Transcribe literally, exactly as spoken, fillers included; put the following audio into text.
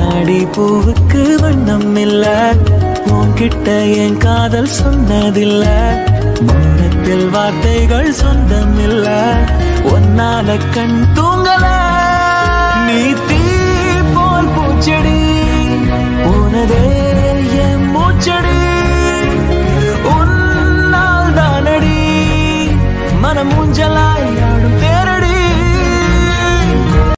கண்ணாடி பூவுக்கு வண்ணம் இல்ல, உன்கிட்ட என் காதல் சொன்னதில்ல. மௌனத்தில் வார்த்தைகள் சொந்தம் இல்ல, ஒன்னால கண் தூங்கல. நீ தீ போல் பூச்செடி, உனதே என் மூச்சடி. உன்னால் தானடி மனம் ஊஞ்சலாய்